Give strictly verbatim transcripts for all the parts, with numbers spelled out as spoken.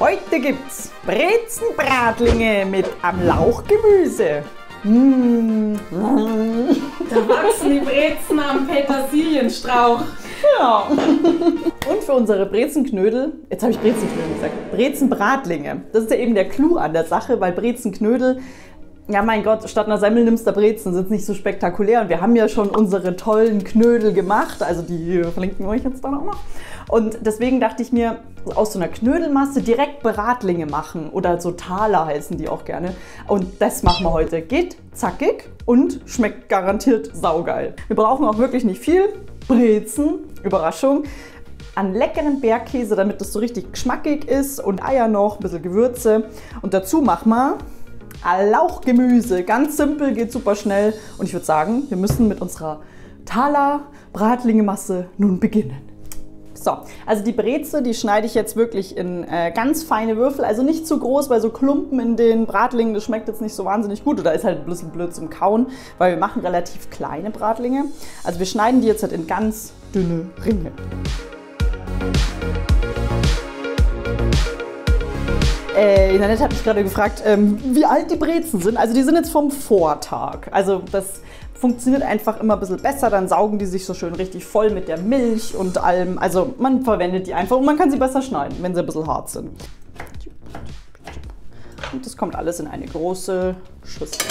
Heute gibt's Brezenbratlinge mit am Lauchgemüse. Mmh. Da wachsen die Brezen am Petersilienstrauch. Ja. Und für unsere Brezenknödel, jetzt habe ich Brezenknödel gesagt, Brezenbratlinge. Das ist ja eben der Clou an der Sache, weil Brezenknödel, ja mein Gott, statt einer Semmel nimmst du Brezen, sind nicht so spektakulär. Und wir haben ja schon unsere tollen Knödel gemacht, also die verlinken wir euch jetzt dann auch noch. Und deswegen dachte ich mir, aus so einer Knödelmasse direkt Bratlinge machen oder so Taler heißen die auch gerne. Und das machen wir heute. Geht zackig und schmeckt garantiert saugeil. Wir brauchen auch wirklich nicht viel. Brezen, Überraschung, an leckeren Bergkäse, damit das so richtig geschmackig ist und Eier noch, ein bisschen Gewürze. Und dazu machen wir Lauchgemüse. Ganz simpel, geht super schnell. Und ich würde sagen, wir müssen mit unserer Taler Bratlingemasse nun beginnen. So, also die Breze, die schneide ich jetzt wirklich in äh, ganz feine Würfel, also nicht zu groß, weil so Klumpen in den Bratlingen, das schmeckt jetzt nicht so wahnsinnig gut oder ist halt ein bisschen blöd zum Kauen, weil wir machen relativ kleine Bratlinge. Also wir schneiden die jetzt halt in ganz dünne Ringe. Äh, Nanette hat mich gerade gefragt, ähm, wie alt die Brezen sind. Also die sind jetzt vom Vortag. Also das funktioniert einfach immer ein bisschen besser, dann saugen die sich so schön richtig voll mit der Milch und allem. Also man verwendet die einfach und man kann sie besser schneiden, wenn sie ein bisschen hart sind. Und das kommt alles in eine große Schüssel.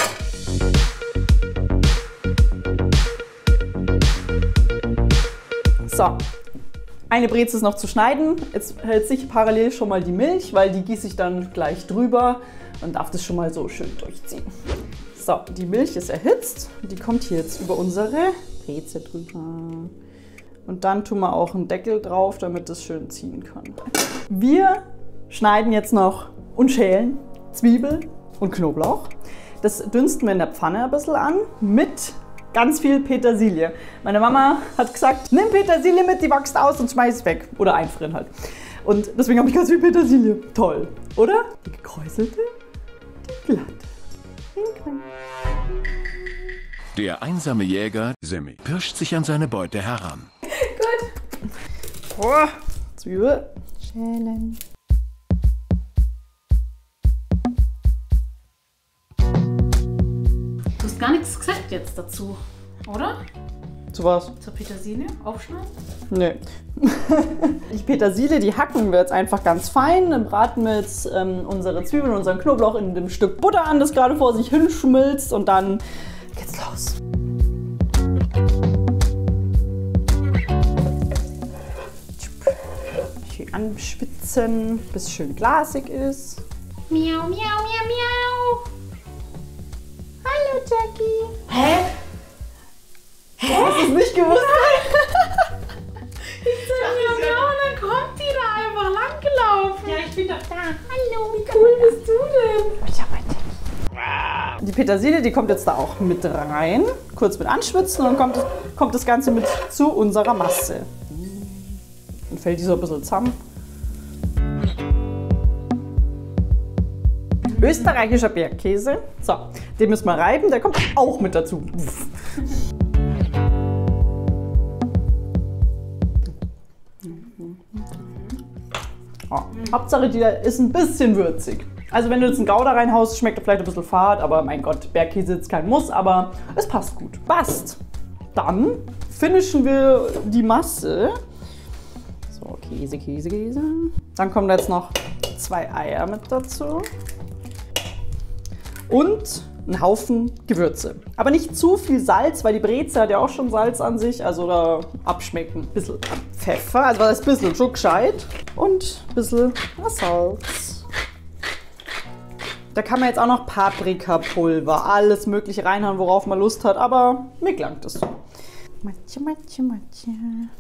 So, eine Breze ist noch zu schneiden. Jetzt hält sich parallel schon mal die Milch, weil die gieße ich dann gleich drüber und darf das schon mal so schön durchziehen. So, die Milch ist erhitzt. Die kommt hier jetzt über unsere Breze drüber. Und dann tun wir auch einen Deckel drauf, damit es schön ziehen kann. Wir schneiden jetzt noch und schälen Zwiebel und Knoblauch. Das dünsten wir in der Pfanne ein bisschen an mit ganz viel Petersilie. Meine Mama hat gesagt, nimm Petersilie mit, die wächst aus und schmeiß es weg. Oder einfrieren halt. Und deswegen habe ich ganz viel Petersilie. Toll, oder? Die gekräuselte, die glatte. Der einsame Jäger, Semmi, pirscht sich an seine Beute heran. Gut. Oh, Zwiebel. Schälen. Du hast gar nichts gesagt jetzt dazu, oder? Zu was? Zur Petersilie aufschneiden? Nee. Die Petersilie, die hacken wir jetzt einfach ganz fein. Dann braten wir jetzt ähm, unsere Zwiebeln und unseren Knoblauch in dem Stück Butter an, das gerade vor sich hinschmilzt. Und dann geht's los. Schön anschwitzen, bis es schön glasig ist. Miau, miau, miau, miau. Hallo Jackie. Hä? Hä? Hast du es nicht gewusst? Ich sag miau, miau und dann kommt die da einfach langgelaufen. Ja, ich bin doch da. Hallo, wie cool bist du denn? Ich hab ein Jackie. Die Petersilie, die kommt jetzt da auch mit rein. Kurz mit anschwitzen und dann kommt, kommt das Ganze mit zu unserer Masse. Dann fällt die so ein bisschen zusammen. Österreichischer Bergkäse. So, den müssen wir reiben, der kommt auch mit dazu. Oh, Hauptsache, die ist ein bisschen würzig. Also wenn du jetzt einen Gouda reinhaust, schmeckt er vielleicht ein bisschen fad, aber mein Gott, Bergkäse ist kein Muss, aber es passt gut. Passt. Dann finishen wir die Masse. So, Käse, Käse, Käse. Dann kommen da jetzt noch zwei Eier mit dazu. Und einen Haufen Gewürze. Aber nicht zu viel Salz, weil die Breze hat ja auch schon Salz an sich. Also da abschmecken. Ein bisschen Pfeffer, also das ist ein bisschen schon gescheit. Und ein bisschen Salz. Da kann man jetzt auch noch Paprikapulver, alles mögliche reinhauen, worauf man Lust hat. Aber mir gelangt das so. Matje, matje, matje.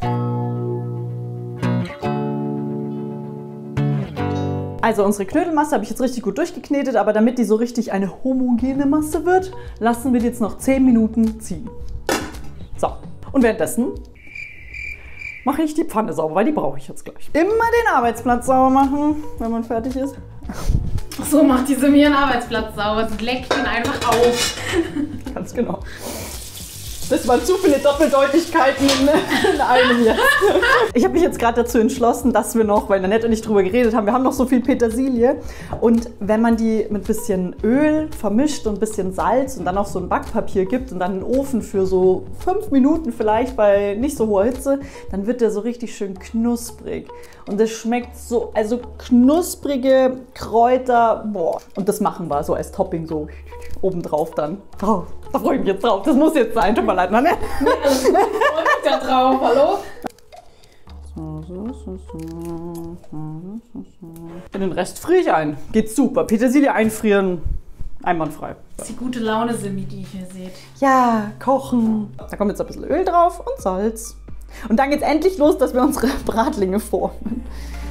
Also unsere Knödelmasse habe ich jetzt richtig gut durchgeknetet, aber damit die so richtig eine homogene Masse wird, lassen wir die jetzt noch zehn Minuten ziehen. So, und währenddessen mache ich die Pfanne sauber, weil die brauche ich jetzt gleich. Immer den Arbeitsplatz sauber machen, wenn man fertig ist. So macht diese mir einen Arbeitsplatz sauber. Sie leckt ihn einfach auf. Ganz genau. Das waren zu viele Doppeldeutigkeiten in, in einem jetzt. Ich habe mich jetzt gerade dazu entschlossen, dass wir noch, weil Nanette und ich drüber geredet haben, wir haben noch so viel Petersilie. Und wenn man die mit ein bisschen Öl vermischt und ein bisschen Salz und dann auch so ein Backpapier gibt und dann in den Ofen für so fünf Minuten vielleicht bei nicht so hoher Hitze, dann wird der so richtig schön knusprig. Und das schmeckt so, also knusprige Kräuter, boah. Und das machen wir so als Topping so obendrauf dann. Oh, da freue ich mich jetzt drauf. Das muss jetzt sein. Tut mir leid, Mann. Ich freue mich da drauf, hallo? So, so, so, so, so, so. Den Rest friere ich ein. Geht super. Petersilie einfrieren, einwandfrei. Das ist die gute Laune, Simi, die ihr hier seht. Ja, kochen. Da kommt jetzt ein bisschen Öl drauf und Salz. Und dann geht's endlich los, dass wir unsere Bratlinge formen.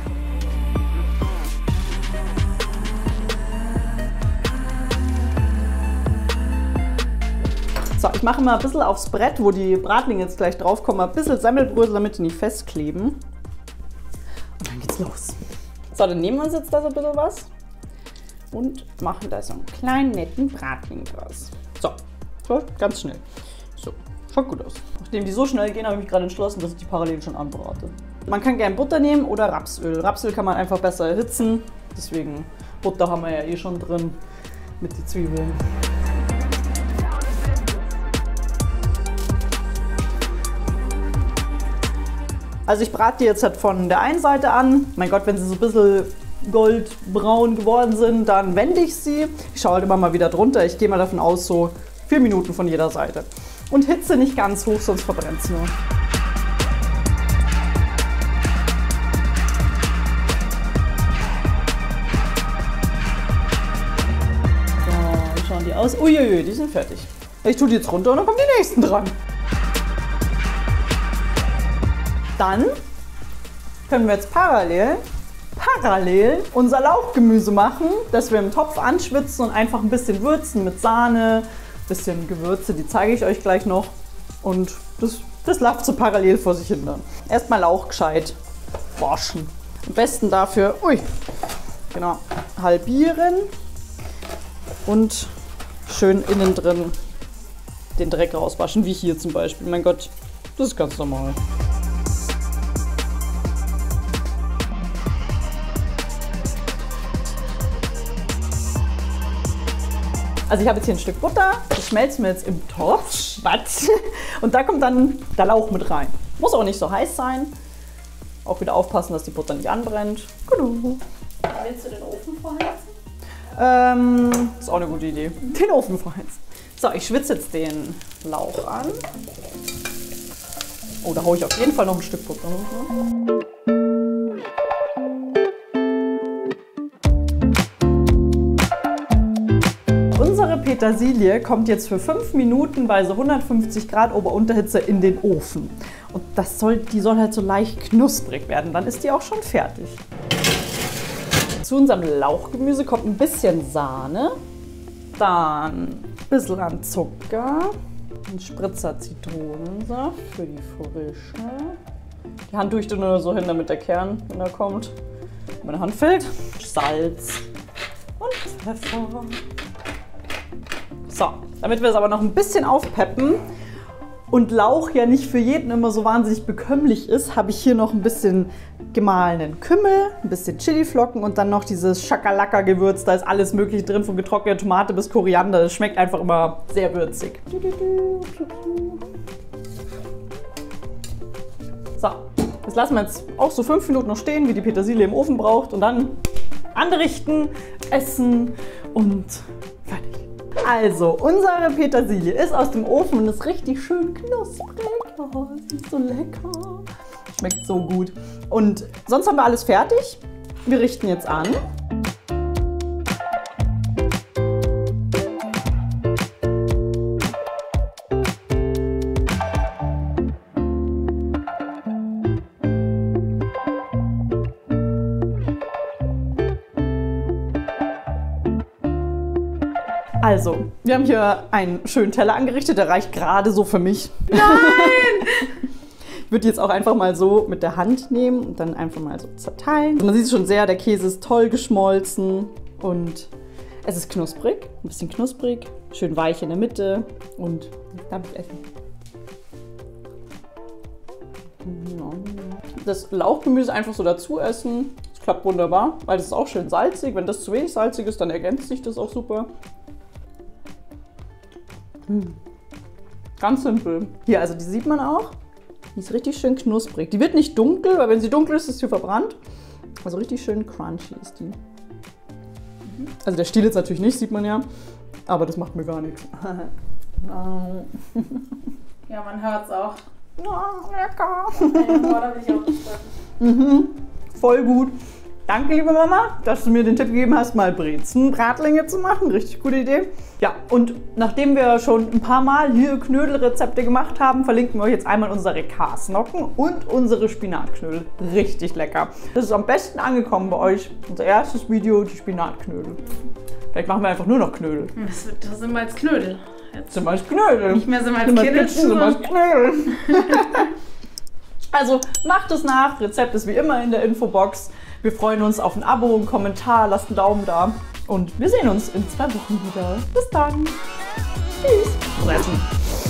So, ich mache mal ein bisschen aufs Brett, wo die Bratlinge jetzt gleich drauf kommen, ein bisschen Semmelbrösel, damit die nicht festkleben. Und dann geht's los. So, dann nehmen wir uns jetzt da so ein bisschen was und machen da so einen kleinen, netten Bratling draus. So, so ganz schnell. So, schaut gut aus. Nachdem die so schnell gehen, habe ich mich gerade entschlossen, dass ich die parallel schon anbrate. Man kann gerne Butter nehmen oder Rapsöl. Rapsöl kann man einfach besser erhitzen, deswegen Butter haben wir ja eh schon drin mit den Zwiebeln. Also ich brate die jetzt halt von der einen Seite an. Mein Gott, wenn sie so ein bisschen goldbraun geworden sind, dann wende ich sie. Ich schaue halt immer mal wieder drunter. Ich gehe mal davon aus, so vier Minuten von jeder Seite. Und hitze nicht ganz hoch, sonst verbrennt es nur. So, wie schauen die aus? Uiuiui, die sind fertig. Ich tue die jetzt runter und dann kommen die nächsten dran. Dann können wir jetzt parallel, parallel unser Lauchgemüse machen, das wir im Topf anschwitzen und einfach ein bisschen würzen mit Sahne, bisschen Gewürze, die zeige ich euch gleich noch. Und das, das läuft so parallel vor sich hin dann. Erstmal Lauch gescheit waschen. Am besten dafür, ui, genau, halbieren und schön innen drin den Dreck rauswaschen, wie hier zum Beispiel. Mein Gott, das ist ganz normal. Also ich habe jetzt hier ein Stück Butter, das schmelzen wir jetzt im Topf. Was? Und da kommt dann der Lauch mit rein. Muss auch nicht so heiß sein. Auch wieder aufpassen, dass die Butter nicht anbrennt. Genau. Willst du den Ofen vorheizen? Ähm, ist auch eine gute Idee. Den Ofen vorheizen. So, ich schwitze jetzt den Lauch an. Oh, da haue ich auf jeden Fall noch ein Stück Butter runter. Unsere Petersilie kommt jetzt für fünf Minuten bei so hundertfünfzig Grad Ober-Unterhitze in den Ofen. Und das soll, die soll halt so leicht knusprig werden, dann ist die auch schon fertig. Zu unserem Lauchgemüse kommt ein bisschen Sahne, dann ein bisschen an Zucker, ein Spritzer Zitronensaft für die Frische. Die Hand tue ich dann nur so hin, damit der Kern, wenn er kommt, meine Hand fällt. Salz und Pfeffer. So, damit wir es aber noch ein bisschen aufpeppen und Lauch ja nicht für jeden immer so wahnsinnig bekömmlich ist, habe ich hier noch ein bisschen gemahlenen Kümmel, ein bisschen Chiliflocken und dann noch dieses Schakalaka-Gewürz. Da ist alles mögliche drin, von getrockneter Tomate bis Koriander. Das schmeckt einfach immer sehr würzig. So, das lassen wir jetzt auch so fünf Minuten noch stehen, wie die Petersilie im Ofen braucht. Und dann anrichten, essen und fertig. Also, unsere Petersilie ist aus dem Ofen und ist richtig schön knusprig. Oh, sie ist so lecker. Schmeckt so gut. Und sonst haben wir alles fertig. Wir richten jetzt an. Also, wir haben hier einen schönen Teller angerichtet, der reicht gerade so für mich. Nein! Ich würde jetzt auch einfach mal so mit der Hand nehmen und dann einfach mal so zerteilen. Man sieht es schon sehr, der Käse ist toll geschmolzen und es ist knusprig, ein bisschen knusprig, schön weich in der Mitte und damit essen. Das Lauchgemüse einfach so dazu essen, das klappt wunderbar, weil das ist auch schön salzig. Wenn das zu wenig salzig ist, dann ergänzt sich das auch super. Hm. Ganz simpel. Hier, also die sieht man auch. Die ist richtig schön knusprig. Die wird nicht dunkel, weil wenn sie dunkel ist, ist sie verbrannt. Also richtig schön crunchy ist die. Also der Stiel jetzt natürlich nicht, sieht man ja. Aber das macht mir gar nichts. Ja, man hört es auch. Oh, lecker. Ja, boah, da bin ich auch gespannt. Mhm. Voll gut. Danke, liebe Mama, dass du mir den Tipp gegeben hast, mal Brezenbratlinge zu machen. Richtig gute Idee. Ja, und nachdem wir schon ein paar Mal hier Knödelrezepte gemacht haben, verlinken wir euch jetzt einmal unsere Karsnocken und unsere Spinatknödel. Richtig lecker. Das ist am besten angekommen bei euch. Unser erstes Video, die Spinatknödel. Vielleicht machen wir einfach nur noch Knödel. Das, wird, das sind wir als Knödel. Jetzt. Zum Beispiel Knödel. Nicht mehr sind wir als Zum Knödel. Beispiel Knödel. Also macht es nach. Rezept ist wie immer in der Infobox. Wir freuen uns auf ein Abo, einen Kommentar, lasst einen Daumen da. Und wir sehen uns in zwei Wochen wieder. Bis dann. Tschüss. Fressen.